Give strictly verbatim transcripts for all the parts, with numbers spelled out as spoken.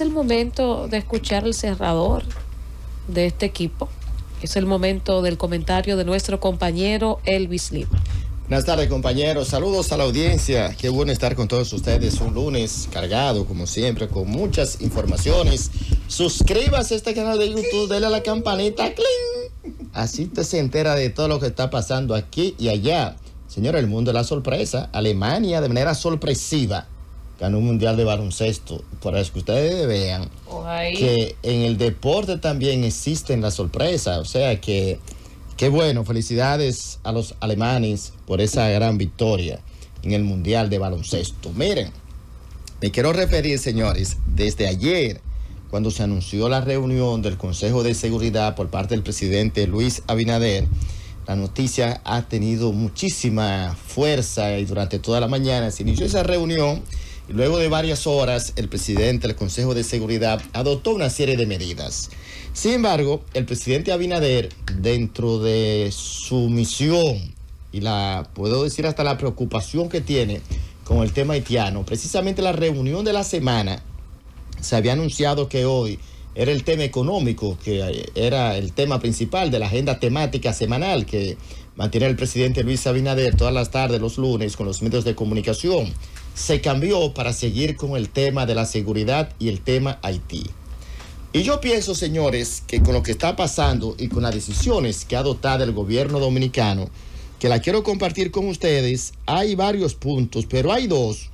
el momento de escuchar el cerrador de este equipo. Es el momento del comentario de nuestro compañero Elvis Lima. Buenas tardes, compañeros. Saludos a la audiencia. Qué bueno estar con todos ustedes. Un lunes cargado, como siempre, con muchas informaciones. Suscríbase a este canal de YouTube, dale a la campanita, ¡cling! Así te se entera de todo lo que está pasando aquí y allá. Señor, el mundo de la sorpresa. Alemania, de manera sorpresiva, ganó un mundial de baloncesto. Por eso que ustedes vean Ojalá. que en el deporte también existen las sorpresas. O sea que, qué bueno, felicidades a los alemanes por esa gran victoria en el mundial de baloncesto. Miren, me quiero referir, señores, desde ayer, cuando se anunció la reunión del Consejo de Seguridad por parte del presidente Luis Abinader, la noticia ha tenido muchísima fuerza y durante toda la mañana se inició esa reunión. Y luego de varias horas, el presidente del Consejo de Seguridad adoptó una serie de medidas. Sin embargo, el presidente Abinader, dentro de su misión y la, puedo decir hasta la preocupación que tiene con el tema haitiano, precisamente la reunión de la semana, se había anunciado que hoy era el tema económico, que era el tema principal de la agenda temática semanal que mantiene el presidente Luis Abinader todas las tardes, los lunes, con los medios de comunicación. Se cambió para seguir con el tema de la seguridad y el tema Haití. Y yo pienso, señores, que con lo que está pasando y con las decisiones que ha adoptado el gobierno dominicano, que la quiero compartir con ustedes, hay varios puntos, pero hay dos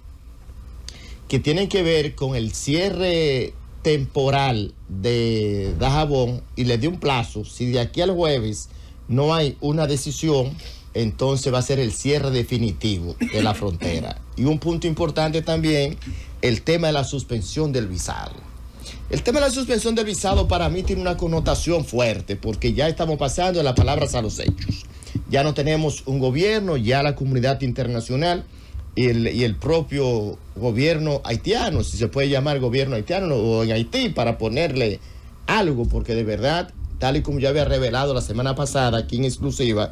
que tienen que ver con el cierre temporal de Dajabón, y le di un plazo. Si de aquí al jueves no hay una decisión, entonces va a ser el cierre definitivo de la frontera. Y un punto importante también, el tema de la suspensión del visado. El tema de la suspensión del visado para mí tiene una connotación fuerte, porque ya estamos pasando de las palabras a los hechos. Ya no tenemos un gobierno, ya la comunidad internacional y el, y el propio gobierno haitiano, si se puede llamar gobierno haitiano o en Haití, para ponerle algo, porque de verdad, tal y como yo había revelado la semana pasada aquí en exclusiva,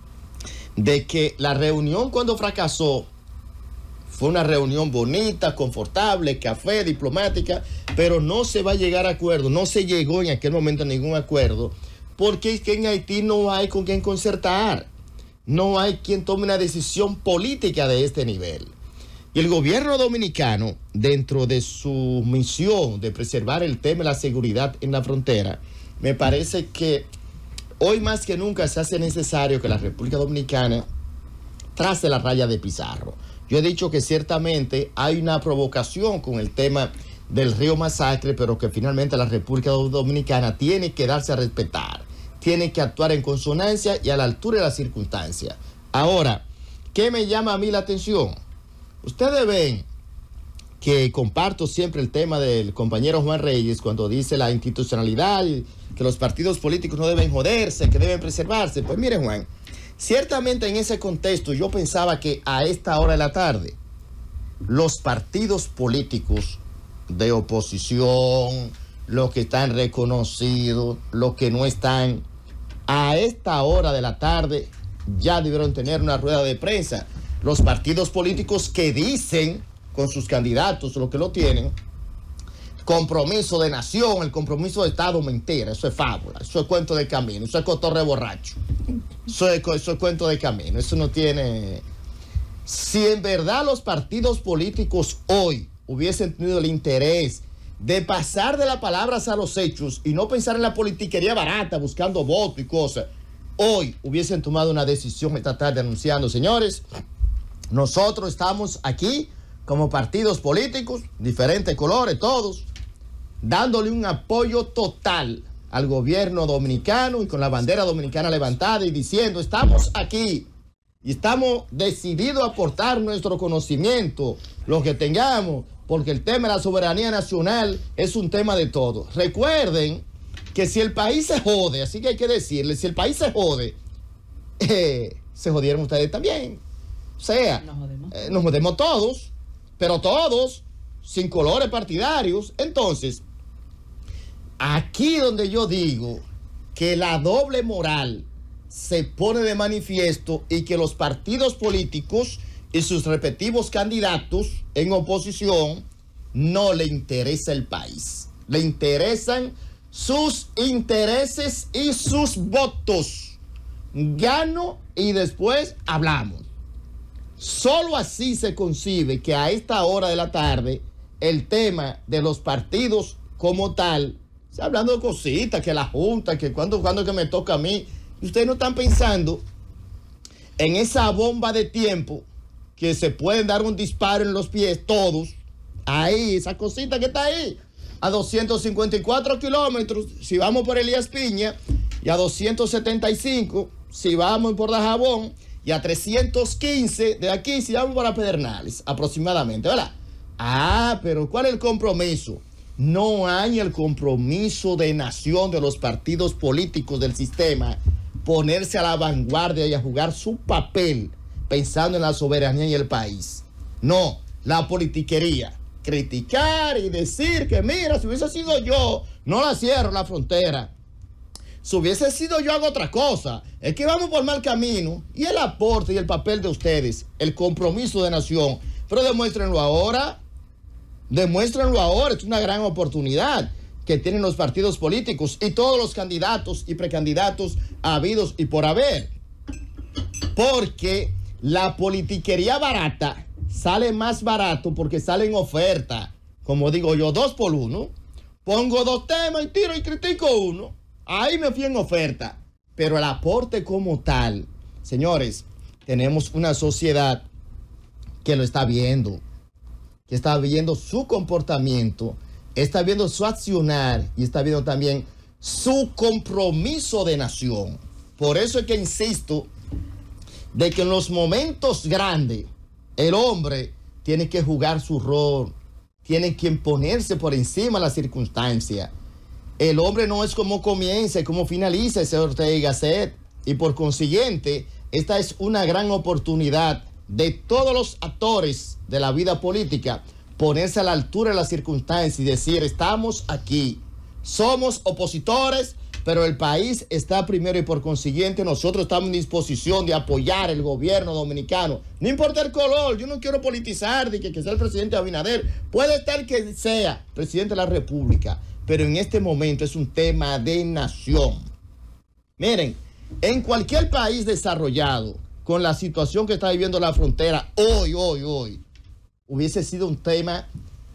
de que la reunión cuando fracasó fue una reunión bonita, confortable, café, diplomática, pero no se va a llegar a acuerdo, no se llegó en aquel momento a ningún acuerdo, porque es que en Haití no hay con quien concertar, no hay quien tome una decisión política de este nivel. Y el gobierno dominicano, dentro de su misión de preservar el tema de la seguridad en la frontera, me parece que hoy más que nunca se hace necesario que la República Dominicana trace la raya de Pizarro. Yo he dicho que ciertamente hay una provocación con el tema del Río Masacre, pero que finalmente la República Dominicana tiene que darse a respetar, tiene que actuar en consonancia y a la altura de las circunstancias. Ahora, ¿qué me llama a mí la atención? Ustedes ven que comparto siempre el tema del compañero Juan Reyes cuando dice la institucionalidad, que los partidos políticos no deben joderse, que deben preservarse. Pues mire, Juan, ciertamente en ese contexto yo pensaba que a esta hora de la tarde los partidos políticos de oposición, los que están reconocidos, los que no están, a esta hora de la tarde ya debieron tener una rueda de prensa. Los partidos políticos que dicen con sus candidatos, los que lo tienen, compromiso de nación, el compromiso de Estado, mentira, eso es fábula, eso es cuento de camino, eso es cotorre borracho, eso es, eso es cuento de camino, eso no tiene... Si en verdad los partidos políticos hoy hubiesen tenido el interés de pasar de las palabras a los hechos y no pensar en la politiquería barata, buscando votos y cosas, hoy hubiesen tomado una decisión esta tarde anunciando, señores, nosotros estamos aquí como partidos políticos, diferentes colores, todos, dándole un apoyo total al gobierno dominicano y con la bandera dominicana levantada y diciendo, estamos aquí y estamos decididos a aportar nuestro conocimiento, lo que tengamos, porque el tema de la soberanía nacional es un tema de todos. Recuerden que si el país se jode, así que hay que decirle, si el país se jode, eh, se jodieron ustedes también. O sea, nos jodemos, eh, nos jodemos todos, pero todos, sin colores partidarios. Entonces, aquí donde yo digo que la doble moral se pone de manifiesto y que los partidos políticos y sus respectivos candidatos en oposición no le interesa el país. Le interesan sus intereses y sus votos. Gano y después hablamos. Solo así se concibe que a esta hora de la tarde el tema de los partidos como tal, está hablando de cositas, que la Junta, que cuando, cuando que me toca a mí. Y ustedes no están pensando en esa bomba de tiempo que se pueden dar un disparo en los pies todos. Ahí, esa cosita que está ahí, a doscientos cincuenta y cuatro kilómetros si vamos por Elías Piña, y a doscientos setenta y cinco si vamos por Dajabón, y a trescientos quince de aquí si vamos para Pedernales, aproximadamente, ¿verdad? Ah, pero ¿cuál es el compromiso? No hay el compromiso de nación de los partidos políticos del sistema, ponerse a la vanguardia y a jugar su papel pensando en la soberanía y el país. No, la politiquería, criticar y decir que mira, si hubiese sido yo, no la cierro la frontera. Si hubiese sido yo, hago otra cosa. Es que vamos por mal camino. Y el aporte y el papel de ustedes, el compromiso de nación. Pero demuéstrenlo ahora. Demuéstrenlo ahora. Es una gran oportunidad que tienen los partidos políticos y todos los candidatos y precandidatos habidos y por haber. Porque la politiquería barata sale más barato porque sale en oferta. Como digo yo, dos por uno. Pongo dos temas y tiro y critico uno. Ahí me fui en oferta. Pero el aporte como tal, señores, tenemos una sociedad que lo está viendo, que está viendo su comportamiento, está viendo su accionar y está viendo también su compromiso de nación. Por eso es que insisto de que en los momentos grandes el hombre tiene que jugar su rol, tiene que imponerse por encima de las circunstancias. El hombre no es como comienza y como finaliza ese Ortega y Gasset. Y por consiguiente, esta es una gran oportunidad de todos los actores de la vida política ponerse a la altura de las circunstancias y decir, estamos aquí, somos opositores, pero el país está primero y por consiguiente nosotros estamos en disposición de apoyar el gobierno dominicano. No importa el color, yo no quiero politizar de que, que sea el presidente Abinader, puede estar que sea presidente de la República, pero en este momento es un tema de nación. Miren, en cualquier país desarrollado, con la situación que está viviendo la frontera hoy, hoy, hoy, hubiese sido un tema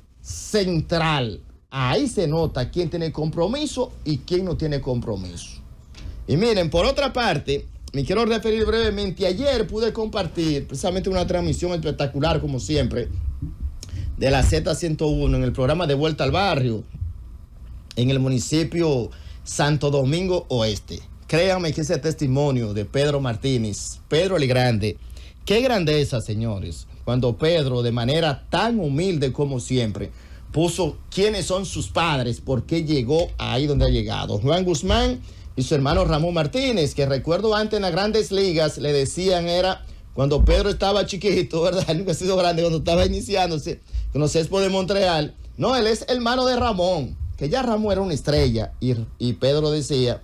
central. Ahí se nota quién tiene compromiso y quién no tiene compromiso. Y miren, por otra parte, me quiero referir brevemente. Ayer pude compartir precisamente una transmisión espectacular, como siempre, de la Z ciento uno en el programa de Vuelta al Barrio, en el municipio Santo Domingo Oeste. Créanme que ese testimonio de Pedro Martínez, Pedro el Grande, qué grandeza, señores, cuando Pedro, de manera tan humilde como siempre, puso quiénes son sus padres, por qué llegó ahí donde ha llegado. Juan Guzmán y su hermano Ramón Martínez, que recuerdo antes en las Grandes Ligas le decían, era cuando Pedro estaba chiquito, ¿verdad? Nunca ha sido grande, cuando estaba iniciándose con los Expos de Montreal. No, él es hermano de Ramón, que ya Ramón era una estrella, y, y Pedro decía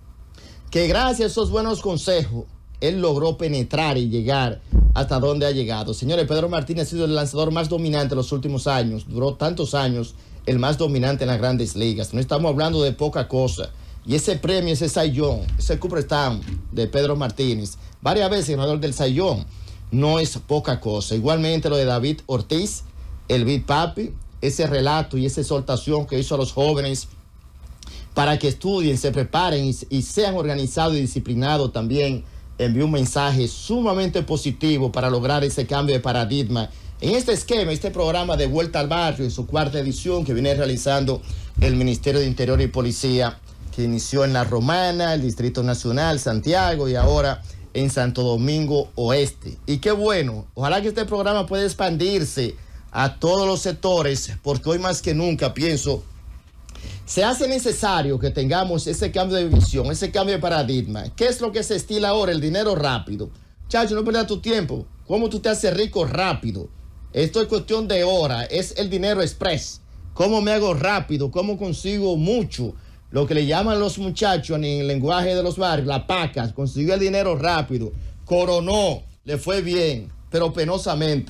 que gracias a esos buenos consejos, él logró penetrar y llegar hasta donde ha llegado. Señores, Pedro Martínez ha sido el lanzador más dominante en los últimos años, duró tantos años, el más dominante en las Grandes Ligas. No estamos hablando de poca cosa. Y ese premio, ese Cy Young, ese Cooperstown de Pedro Martínez, varias veces ganador del Cy Young, no es poca cosa. Igualmente lo de David Ortiz, el Big Papi, ese relato y esa exhortación que hizo a los jóvenes para que estudien, se preparen y, y sean organizados y disciplinados también, envió un mensaje sumamente positivo para lograr ese cambio de paradigma en este esquema, este programa de Vuelta al Barrio, en su cuarta edición que viene realizando el Ministerio de Interior y Policía, que inició en La Romana, el Distrito Nacional, Santiago y ahora en Santo Domingo Oeste. Y qué bueno, ojalá que este programa pueda expandirse a todos los sectores, porque hoy más que nunca pienso se hace necesario que tengamos ese cambio de visión, ese cambio de paradigma. ¿Qué es lo que se estila ahora? El dinero rápido. Chacho, no pierdas tu tiempo. ¿Cómo tú te haces rico rápido? Esto es cuestión de hora. Es el dinero express. ¿Cómo me hago rápido? ¿Cómo consigo mucho? Lo que le llaman los muchachos en el lenguaje de los barrios, la paca. Consiguió el dinero rápido. Coronó. Le fue bien. Pero penosamente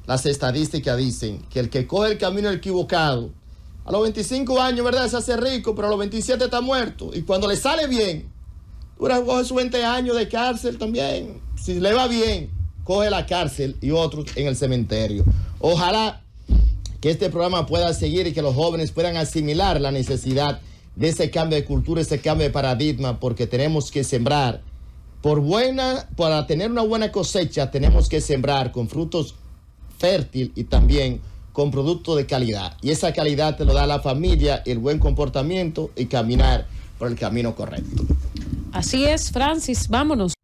las estadísticas dicen que el que coge el camino equivocado, a los veinticinco años, ¿verdad?, se hace rico, pero a los veintisiete está muerto. Y cuando le sale bien, dura, coge sus veinte años de cárcel también. Si le va bien, coge la cárcel y otros en el cementerio. Ojalá que este programa pueda seguir y que los jóvenes puedan asimilar la necesidad de ese cambio de cultura, ese cambio de paradigma, porque tenemos que sembrar por buena, para tener una buena cosecha, tenemos que sembrar con frutos fértiles y también con productos de calidad. Y esa calidad te lo da la familia, el buen comportamiento y caminar por el camino correcto. Así es, Francis, vámonos.